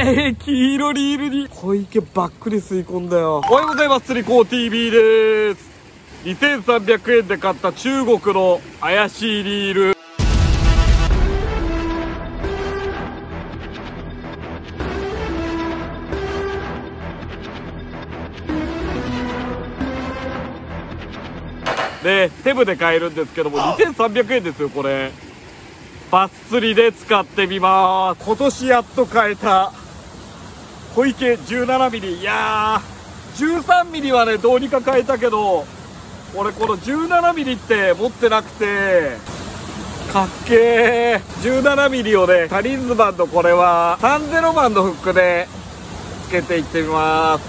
黄色リールに小池ばっくり吸い込んだよ。おはようございます。釣り子 TV です。2300円で買った中国の怪しいリール。で、テブで買えるんですけども、2300円ですよ、これ。バス釣りで使ってみます。今年やっと買えた小池 17mm。いやー、13mm はね、どうにか買えたけど、俺この 17mm って持ってなくて、かっけー。17mm をね、カリンズマンのこれは30番のフックでつけていってみます。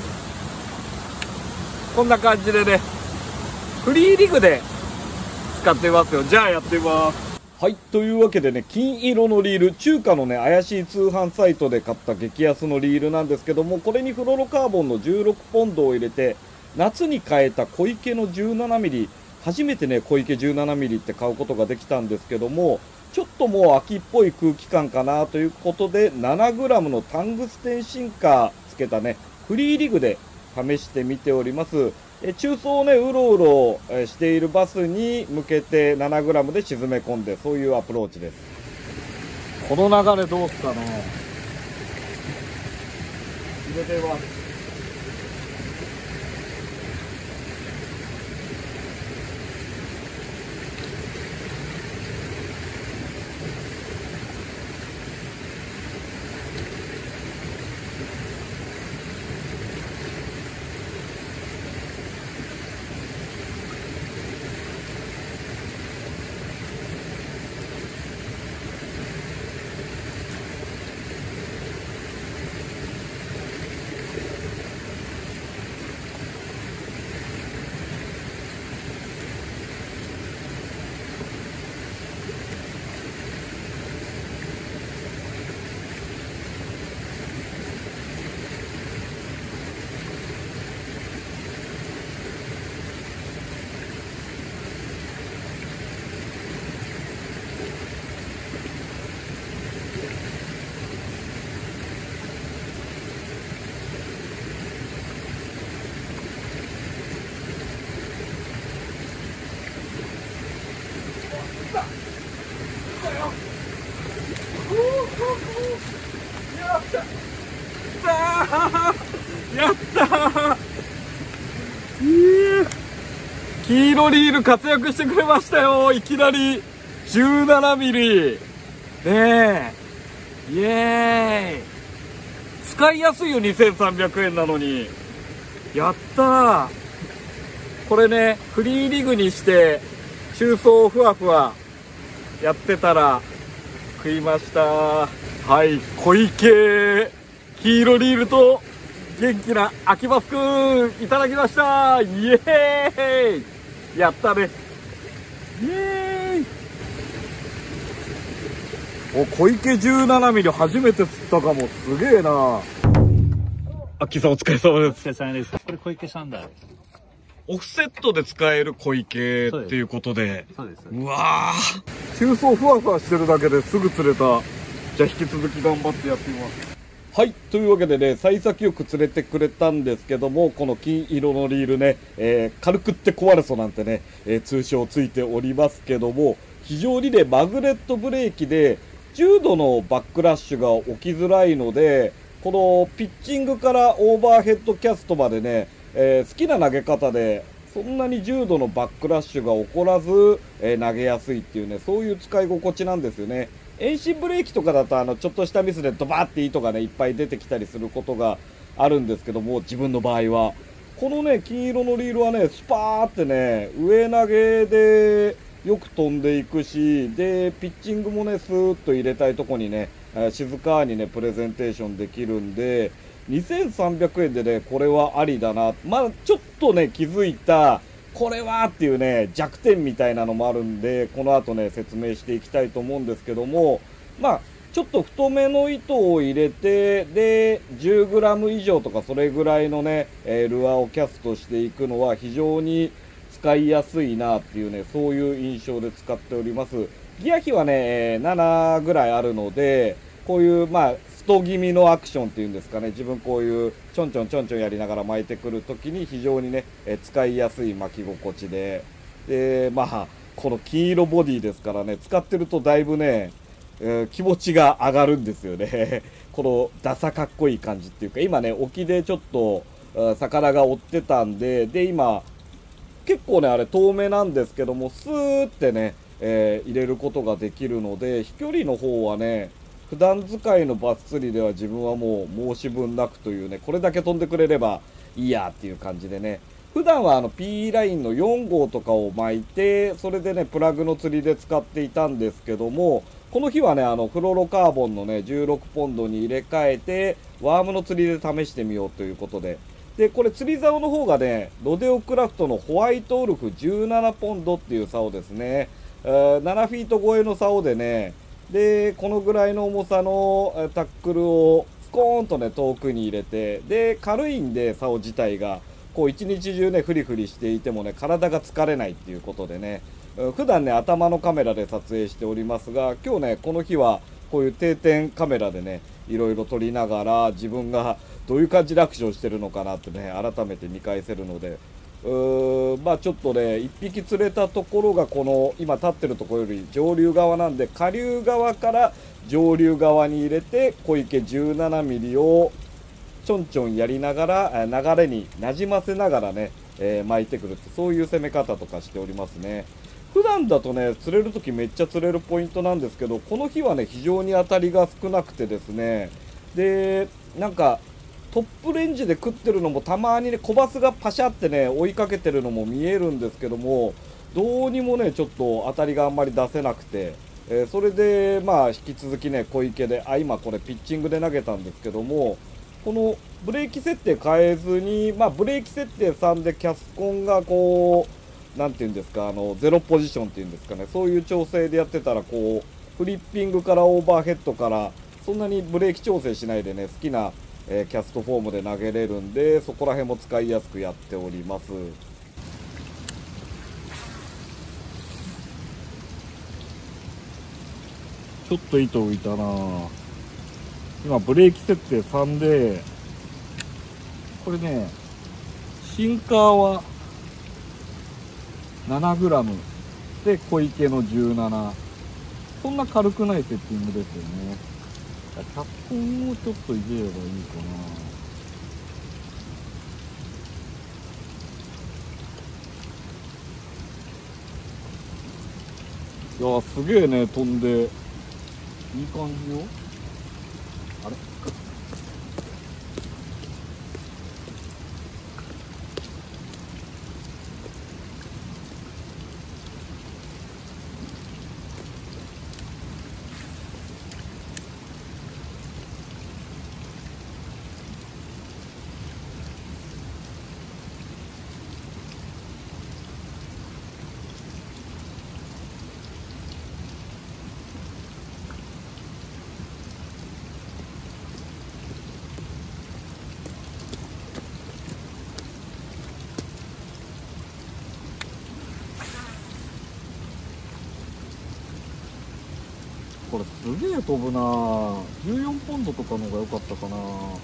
こんな感じでね、フリーリグで使ってみますよ。じゃあやってみます。はい。というわけでね、金色のリール、中華のね、怪しい通販サイトで買った激安のリールなんですけども、これにフロロカーボンの16ポンドを入れて、夏に買えた小池の 17mm、初めてね、小池 17mm って買うことができたんですけども、ちょっともう秋っぽい空気感かなということで、7g のタングステンシンカーつけたね、フリーリグで試してみております。中層をね、うろうろしているバスに向けて 7g で沈め込んで、そういうアプローチです。この流れどうすかね。入れてます。やったー。黄色リール活躍してくれましたよ。いきなり 17mm ねえ、イエーイ。使いやすいよ。2300円なのにやったー。これね、フリーリグにして中層をふわふわやってたら食いました。はい、小池黄色リールと元気な秋バスくんいただきました。イエーイ。やったね。イエーイ。お、小池 17mm 初めて釣ったかも。すげえな。秋さんお疲れ様です。 お疲れ様です。これ小池さんだ。 オフセットで使える小池っていうことで。 そうです。 うわー、中層ふわふわしてるだけですぐ釣れた。じゃあ引き続き頑張ってやってみます。はい。というわけでね、幸先よく釣れてくれたんですけども、この金色のリールね、軽くって壊れそうなんてね、通称ついておりますけども、非常にね、マグネットブレーキで、10度のバックラッシュが起きづらいので、このピッチングからオーバーヘッドキャストまでね、好きな投げ方で、そんなに10度のバックラッシュが起こらず、投げやすいっていうね、そういう使い心地なんですよね。遠心ブレーキとかだとちょっとしたミスでドバーって糸がねいっぱい出てきたりすることがあるんですけども、自分の場合はこのね金色のリールはねスパーってね上投げでよく飛んでいくし、でピッチングもねスーッと入れたいとこにね静かにねプレゼンテーションできるんで、2300円でねこれはありだな。まあちょっとね気づいたこれはっていうね弱点みたいなのもあるんで、この後ね説明していきたいと思うんですけども、まあちょっと太めの糸を入れて、で 10g 以上とかそれぐらいのねルアーをキャストしていくのは非常に使いやすいなっていうね、そういう印象で使っております。ギア比はね7ぐらいあるので、こういうまあスト気味のアクションっていうんですかね、自分こういうちょんちょんちょんちょんやりながら巻いてくるときに非常にね、使いやすい巻き心地で、まあ、この金色ボディですからね、使ってるとだいぶね、気持ちが上がるんですよね。このダサかっこいい感じっていうか、今ね、沖でちょっと、魚が追ってたんで、で、今、結構ね、あれ透明なんですけども、スーってね、入れることができるので、飛距離の方はね、普段使いのバス釣りでは自分はもう申し分なくというね、これだけ飛んでくれればいいやっていう感じでね、普段はP ラインの4号とかを巻いて、それでね、プラグの釣りで使っていたんですけども、この日はね、フロロカーボンのね、16ポンドに入れ替えて、ワームの釣りで試してみようということで、で、これ釣り竿の方がね、ロデオクラフトのホワイトウルフ17ポンドっていう竿ですね。7フィート超えの竿でね、で、このぐらいの重さのタックルをスコーンとね、遠くに入れて、で、軽いんで、竿自体が、こう一日中ね、フリフリしていてもね、体が疲れないっていうことでね、普段ね、頭のカメラで撮影しておりますが、今日ね、この日は、こういう定点カメラでね、いろいろ撮りながら、自分がどういう感じでアクションしてるのかなってね、改めて見返せるので、まあちょっとね、1匹釣れたところが、この、今立ってるところより上流側なんで、下流側から上流側に入れて、小池17ミリをちょんちょんやりながら、流れになじませながらね、巻いてくるって、そういう攻め方とかしておりますね。普段だとね、釣れるときめっちゃ釣れるポイントなんですけど、この日はね、非常に当たりが少なくてですね、で、なんか、トップレンジで食ってるのもたまにね、小バスがパシャってね、追いかけてるのも見えるんですけども、どうにもね、ちょっと当たりがあんまり出せなくて、それで、まあ、引き続きね、小池で、今これピッチングで投げたんですけども、このブレーキ設定変えずに、まあ、ブレーキ設定3でキャスコンがこう、なんていうんですか、ゼロポジションっていうんですかね、そういう調整でやってたら、こう、フリッピングからオーバーヘッドから、そんなにブレーキ調整しないでね、好きな、キャストフォームで投げれるんで、そこら辺も使いやすくやっております。ちょっと糸浮いたなぁ。今ブレーキ設定3で、これね、シンカーは 7g で小池の17。そんな軽くないセッティングですよね。キャスコンをちょっと入れればいいかな。いやー、すげえね、飛んで。いい感じよ。あれこれすげえ飛ぶなぁ。14ポンドとかの方が良かったかな。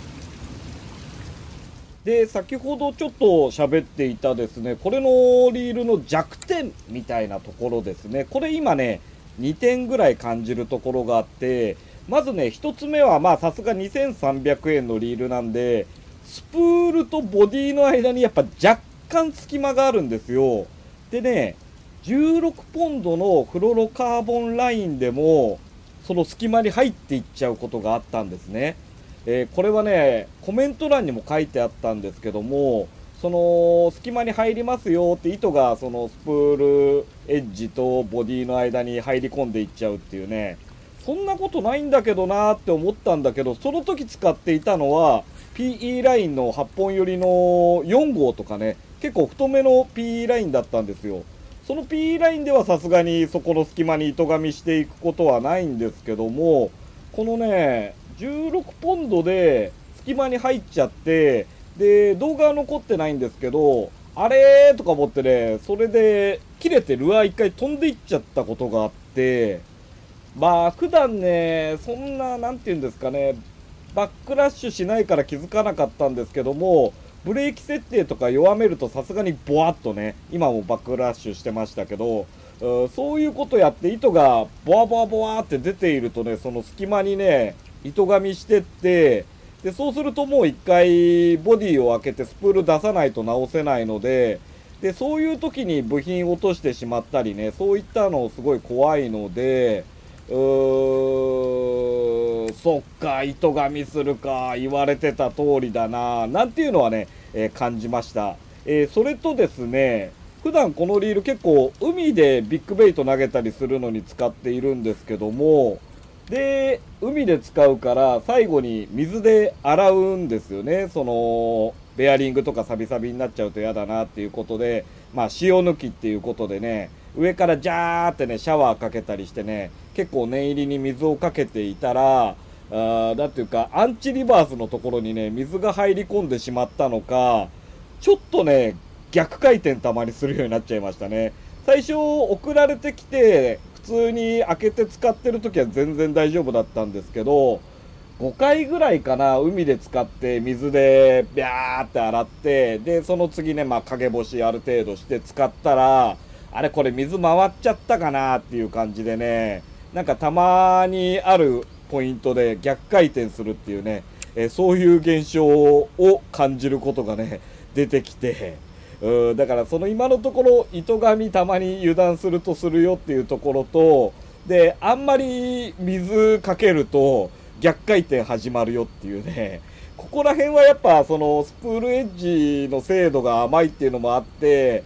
で、先ほどちょっと喋っていたですね、これのリールの弱点みたいなところですね。これ今ね、2点ぐらい感じるところがあって、まずね、1つ目はまあさすが2300円のリールなんで、スプールとボディの間にやっぱ若干隙間があるんですよ。でね、16ポンドのフロロカーボンラインでも、その隙間に入っていっちゃうことがあったんですね。これはね、コメント欄にも書いてあったんですけども、その隙間に入りますよって糸がそのスプールエッジとボディの間に入り込んでいっちゃうっていうね、そんなことないんだけどなーって思ったんだけど、その時使っていたのは PE ラインの8本寄りの4号とかね、結構太めの PE ラインだったんですよ。その PE ラインではさすがにそこの隙間に糸噛みしていくことはないんですけども、このね、16ポンドで隙間に入っちゃって、で、動画は残ってないんですけど、あれーとか思ってね、それで切れてルアー一回飛んでいっちゃったことがあって、まあ普段ね、そんな、なんて言うんですかね、 バックラッシュしないから気づかなかったんですけども、ブレーキ設定とか弱めるとさすがにボワッとね、今もバックラッシュしてましたけど、そういうことやって糸がボワボワボワって出ているとね、その隙間にね、糸噛みしてって、で、そうするともう一回ボディを開けてスプール出さないと直せないので、で、そういう時に部品落としてしまったりね、そういったのすごい怖いので、そっか、糸噛みするか、言われてた通りだな、なんていうのはね、感じました。それとですね、普段このリール結構海でビッグベイト投げたりするのに使っているんですけども、で、海で使うから最後に水で洗うんですよね。その、ベアリングとかサビサビになっちゃうと嫌だなっていうことで、まあ塩抜きっていうことでね、上からジャーってね、シャワーかけたりしてね、結構念入りに水をかけていたら、だっていうか、アンチリバースのところにね、水が入り込んでしまったのか、ちょっとね、逆回転たまにするようになっちゃいましたね。最初、送られてきて、普通に開けて使ってる時は全然大丈夫だったんですけど、5回ぐらいかな、海で使って水でビャーって洗って、で、その次ね、まあ陰干しある程度して使ったら、あれこれ水回っちゃったかなっていう感じでね、なんかたまにあるポイントで逆回転するっていうね、そういう現象を感じることがね、出てきて、だからその今のところ糸噛みたまに油断するとするよっていうところと、で、あんまり水かけると逆回転始まるよっていうね、ここら辺はやっぱそのスプールエッジの精度が甘いっていうのもあって、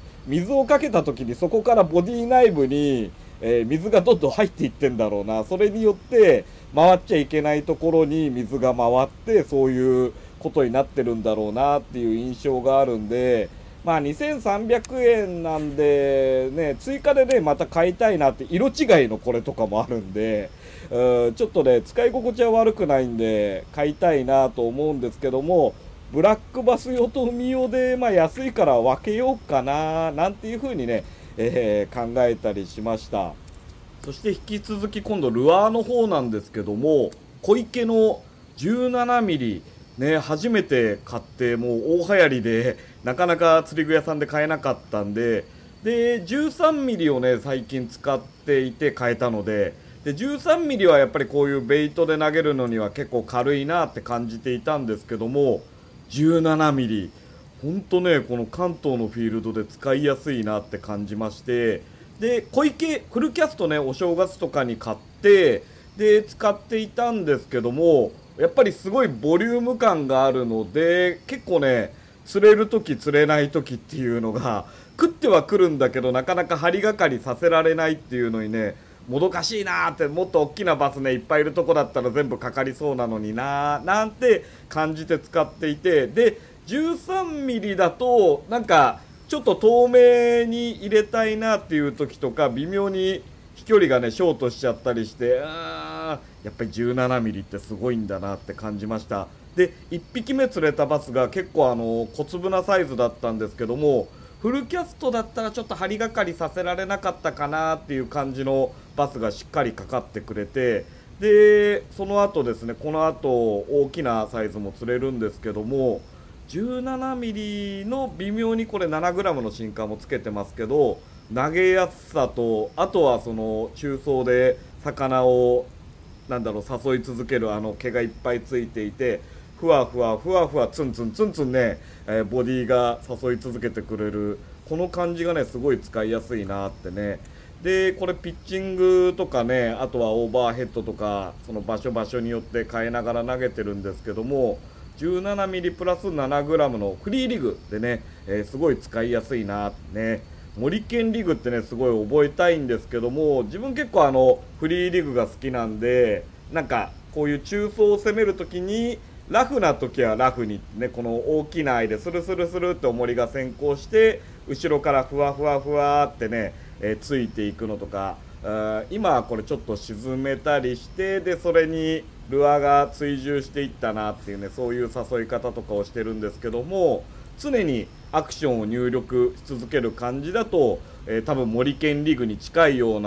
水をかけた時にそこからボディ内部に、水がどんどん入っていってんだろうな。それによって回っちゃいけないところに水が回ってそういうことになってるんだろうなっていう印象があるんで、まあ2300円なんでね、追加でね、また買いたいなって、色違いのこれとかもあるんで、ちょっとね、使い心地は悪くないんで、買いたいなと思うんですけども、ブラックバス用と海用で、まあ安いから分けようかな、なんていう風にね、考えたりしました。そして引き続き今度ルアーの方なんですけども、小池の 17mm、ね、初めて買ってもう大流行りでなかなか釣り具屋さんで買えなかったんで、で 13mm をね最近使っていて買えたので、で 13mm はやっぱりこういうベイトで投げるのには結構軽いなって感じていたんですけども、 17mm ほんとね、この関東のフィールドで使いやすいなって感じまして、で小池フルキャストね、お正月とかに買ってで使っていたんですけども、やっぱりすごいボリューム感があるので、結構ね、釣れるとき釣れないときっていうのが食ってはくるんだけど、なかなか針がかりさせられないっていうのにね、もどかしいなーって、もっと大きなバスねいっぱいいるとこだったら全部かかりそうなのになーなんて感じて使っていて、で 13mm だとなんかちょっと遠目に入れたいなっていう時とか、微妙に飛距離がねショートしちゃったりして、やっぱり 17mm ってすごいんだなって感じました。で1匹目釣れたバスが結構小粒なサイズだったんですけども、フルキャストだったらちょっと針がかりさせられなかったかなっていう感じのバスがしっかりかかってくれて、でその後ですね、この後大きなサイズも釣れるんですけども、 17mm の微妙にこれ 7g のシンカーもつけてますけど、投げやすさと、あとはその中層で魚をなんだろう誘い続ける毛がいっぱいついていて、ふわふわふわふわツンツンツンツンね、ボディが誘い続けてくれるこの感じがねすごい使いやすいなってね。でこれピッチングとかね、あとはオーバーヘッドとか、その場所場所によって変えながら投げてるんですけども、 17mm プラス 7g のフリーリグでね、すごい使いやすいなってね。森健リグってねすごい覚えたいんですけども、自分結構フリーリグが好きなんで、なんかこういう中層を攻めるときにラフな時はラフにね、この大きな間でスルスルスルって重りが先行して後ろからふわふわふわってね、ついていくのとか、今はこれちょっと沈めたりして、でそれにルアーが追従していったなっていうね、そういう誘い方とかをしてるんですけども、常にアクションを入力し続ける感じだと、多分森健リグに近いような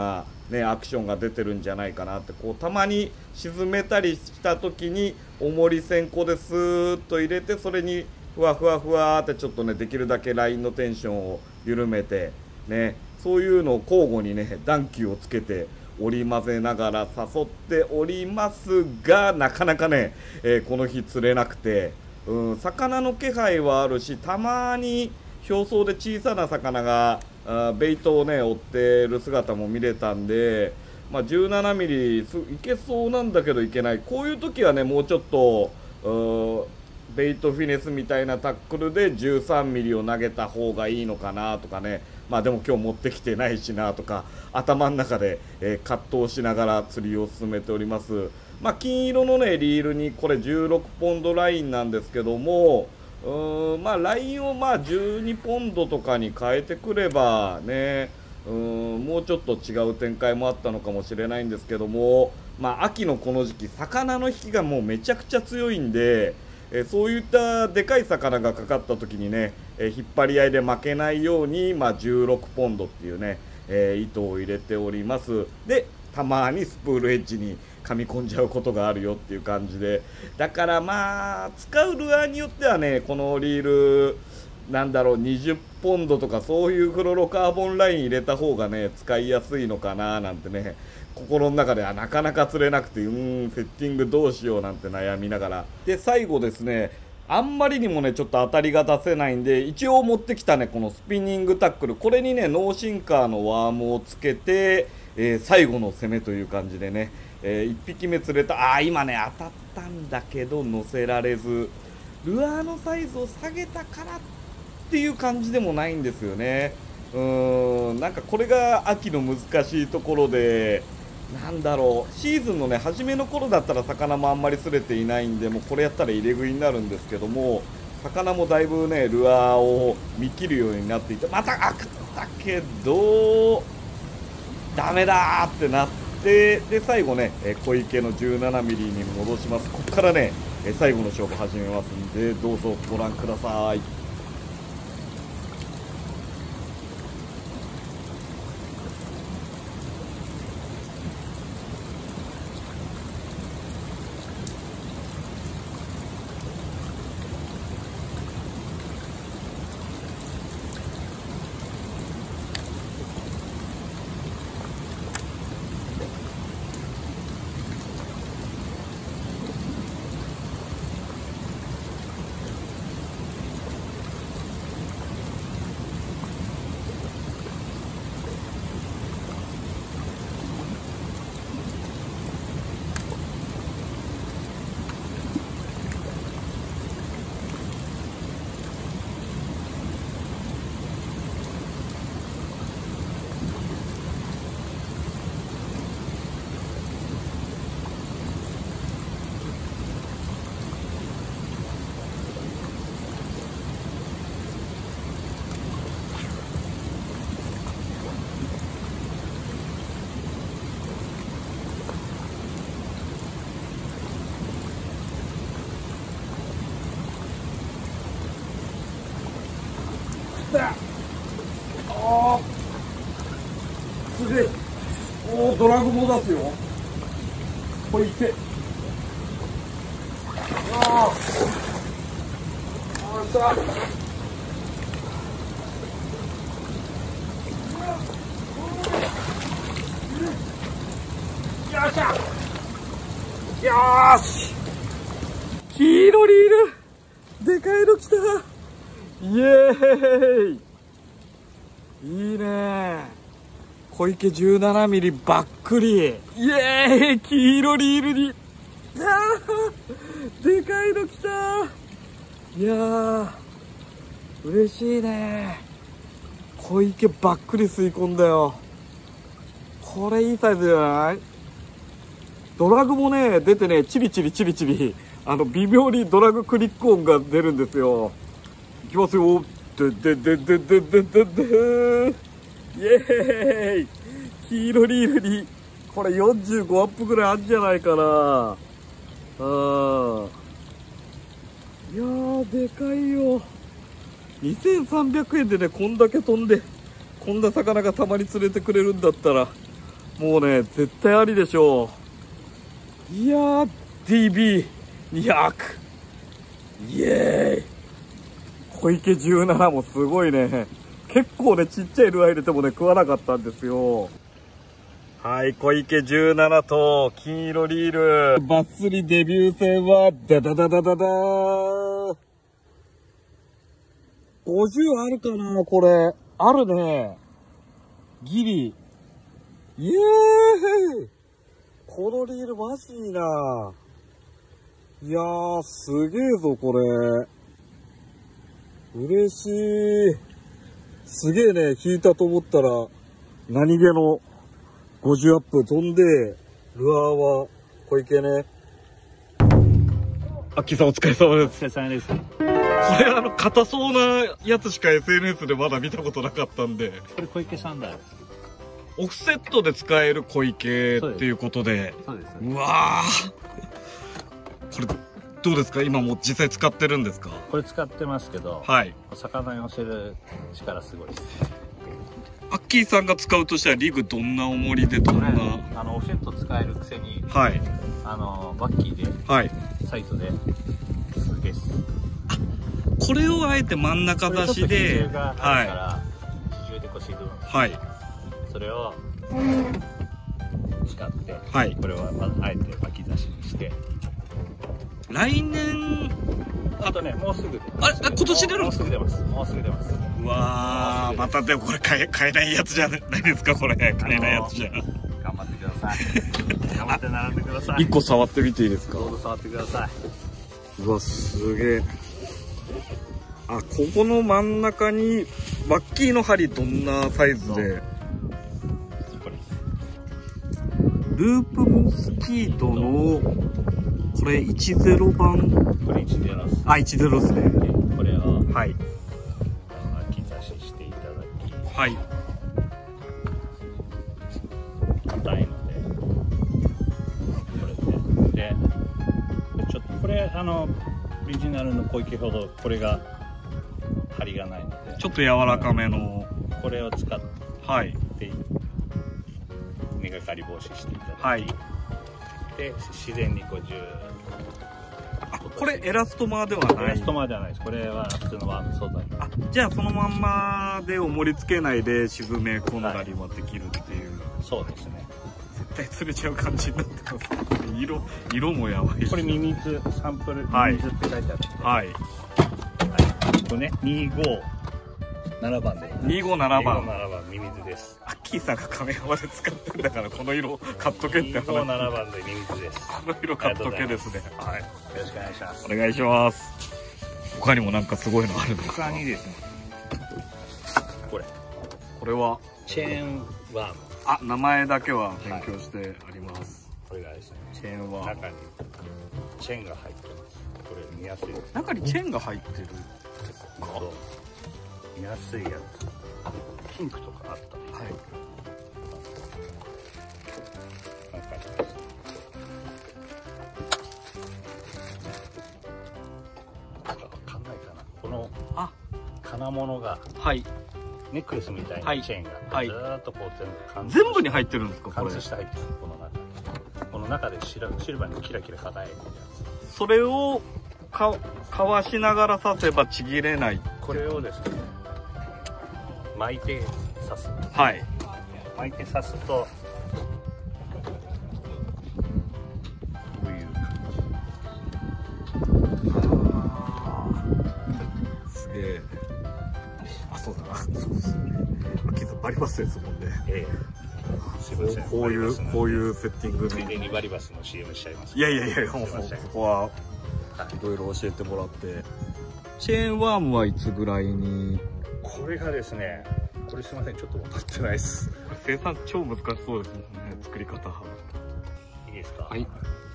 ね、アクションが出てるんじゃないかなって、こうたまに沈めたりした時に重り線香でスーッと入れて、それにふわふわふわってちょっとね、できるだけラインのテンションを緩めてね、そういうのを交互にね、暖気をつけて織り交ぜながら誘っておりますが、なかなかね、この日釣れなくて、魚の気配はあるし、たまに表層で小さな魚がベイトをね追ってる姿も見れたんで、17ミリいけそうなんだけどいけない。こういう時はね、もうちょっとベイトフィネスみたいなタックルで13ミリを投げた方がいいのかなとかね、でも今日持ってきてないしなとか、頭の中で、葛藤しながら釣りを進めております。金色のねリールにこれ16ポンドラインなんですけども、ラインを12ポンドとかに変えてくればね、もうちょっと違う展開もあったのかもしれないんですけども、秋のこの時期魚の引きがもうめちゃくちゃ強いんで、そういったでかい魚がかかった時にね、引っ張り合いで負けないように、16ポンドっていうね、糸を入れております。でたまにスプールエッジに噛み込んじゃうことがあるよっていう感じで、だから使うルアーによってはね、このリール20ポンドとかそういうフロロカーボンライン入れた方がね使いやすいのかななんてね、心の中でなかなか釣れなくて、セッティングどうしようなんて悩みながら、で最後ですね、あんまりにもねちょっと当たりが出せないんで、一応持ってきたねこのスピニングタックル、これにねノーシンカーのワームをつけて、最後の攻めという感じでね、1匹目釣れた。今ね当たったんだけど乗せられず、ルアーのサイズを下げたからっていう感じでもないんですよね。なんかこれが秋の難しいところで、シーズンのね初めの頃だったら魚もあんまり釣れていないんで、もうこれやったら入れ食いになるんですけども、魚もだいぶねルアーを見切るようになっていて、また開くんだけどダメだーってなって、で最後ね小池の17ミリに戻します。ここからね最後の勝負始めますんで、どうぞご覧ください。すげえ。ドラグも出すよ。これいけ。よっしゃ。よっしゃ。よーし。黄色リール。でかいの来た。イエーイ。いいね。小池17ミリばっくり。イエーイ。黄色リールに。でかいの来た。いやー嬉しいね。小池ばっくり吸い込んだよ。これいいサイズじゃない？ドラグもね出てね、チリチリチリチリ微妙にドラグクリック音が出るんですよ。いきますよ。ででででででででイエーイ。黄色リールにこれ45アップぐらいあるんじゃないかな。いやーでかいよ。2300円でねこんだけ飛んで、こんな魚がたまに釣れてくれるんだったらもうね、絶対ありでしょう。いやー、DB200。イエーイ。小池17もすごいね。結構ね、ちっちゃいルアー入れてもね、食わなかったんですよ。はい、小池17と金色リール。バッスリデビュー戦は、ダダダダダダー。50あるかなこれ。あるね。ギリ。イエーイ。このリールマジいいな。いやー、すげえぞ、これ。嬉しい。すげえね、引いたと思ったら、何気の50アップ飛んで、ルアーは小池ね。アッキーさんお疲れ様です。 お疲れ様です。 これ硬そうなやつしか SNS でまだ見たことなかったんで。 これ小池さんだよ。 オフセットで使える小池っていうことで。 そうです。 うわー。これ、どうですか？今もう実際使ってるんですか？ これ使ってますけど、 はい。 魚に寄せる力すごいです。 アッキーさんが使うとしたらリグどんな重りでどんな？ オフセット使えるくせに、 はい。 バッキーで、 はい。 サイトで、すげえっす。 これをあえて真ん中出しで、 比重があるから、比重で腰いくんです。 はい。 それを使って、 はい。 これをあえて巻き差しにして、 来年、 あとね、もうすぐ。 今年出るんですか？ もうすぐ出ます。もうすぐ出ます。 うわー、またでもこれ買えないやつじゃないですか、これ。買えないやつじゃ。 頑張ってください。頑張って並んでください。 一個触ってみていいですか？ どうぞ触ってください。 うわ、すげえ。あ、ここの真ん中に、バッキーの針どんなサイズで？ループモスキートの、これ10番。 これ10です。 あ、10ですね。 これを、 はい。 巻き差ししていただき。 はい。 硬いので。これで。ちょっと、これ、オリジナルの小池ほど、これが、張りがないので。 ちょっと柔らかめの。 これを使って、 はい。 根がかり防止していただき。 はい。 で、自然に50。 これエラストマーではない？ エラストマーではないです。これは普通のワーム素材。 あ、じゃあそのまんまで重り付けないで沈め込んだりもできるっていう。 そうですね。 絶対釣れちゃう感じになってます。色もやばいし。 これミミズサンプル、 はい、 ミミズって書いてある。 はい。 これね、257番で。 257番。 257番ミミズです。 アッキーさんがカメラまで使ってんだからこの色買っとけって話。 257番でミミズです。 この色買っとけですね。はい。 よろしくお願いします。 お願いします。他にもなんかすごいのあるの？ 他にですね。 これはチェーンワーム。 あ、名前だけは勉強してあります。 これがですね、 チェーンワーム。 中にチェーンが入ってます。これ見やすいです。 中にチェーンが入ってる。 見やすいやつ。ピンクとかあったり。はい。わかんないかな。この金物が。はい。ネックレスみたいなチェーンが、ずーっとこう全部に入ってるんですか？ 貫通して入ってる。この中でシルバーにキラキラ輝いてるやつ。それをかわしながら刺せばちぎれない。 これをですね、巻いて刺す。 はい。 巻いて刺すと、こういう感じ。すげえ。あ、そうだな。そうですね。秋さんバリバスですもんね。すいません。こういうセッティング。 ついでにバリバスの CM しちゃいます。 いや、もうここはいろいろ教えてもらって。チェーンワームはいつぐらいに？ これがですね、これすいません、ちょっと分かってないです。 生産超難しそうですね、作り方。 いいですか？はい。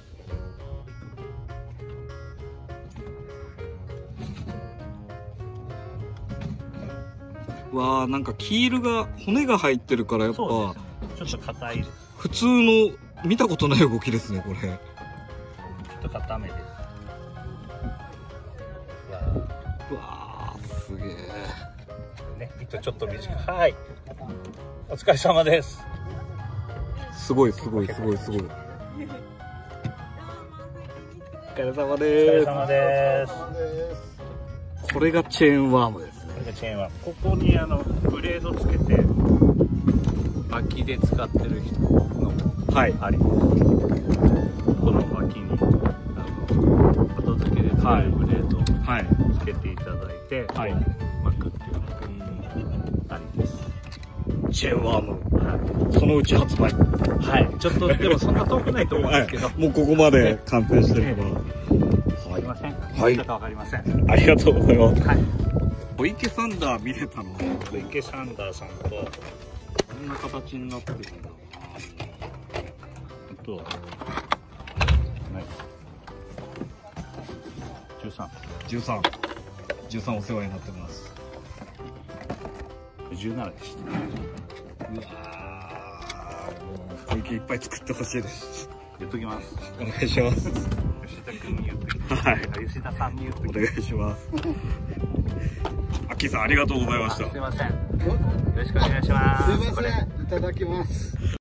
わあ、なんかキールが骨が入ってるからやっぱ、 ちょっと硬いです。 普通の見たことない動きですね、これ。ちょっと硬めです。 うわあ、すげえ。 ね、糸ちょっと短い。はい。お疲れ様です。 すごいすごいすごいすごい。お疲れ様お疲でれ様です。 す。これがチェーンワームですね。 これがチェーンはここにブレードつけて薪で使ってる人のはい。 ありです。この薪に後付けで使えるブレードをはい。 つけていただいて、 はい。 巻くっていうのがありです。 チェーンワーム。 はそのうち発売。 い。はい。ちょっとでもそんな遠くないと思うんですけど。 もうここまで完成してるから。 すいません。 はいちょっとわかりません。 ありがとうございます。 はい。 小池サンダー見れたの小池サンダーさんと、 こんな形になってるんだ。 あと、はい。13。 13お世話になってます。 17でした。 うわー、小池いっぱい作ってほしいです。 言っときます。 お願いします。 吉田君に言っときます。 はい。 吉田さんに言っときおます。 願いします。アッキーさんありがとうございました。 すいません。よろしくお願いします。 すいません、いただきます。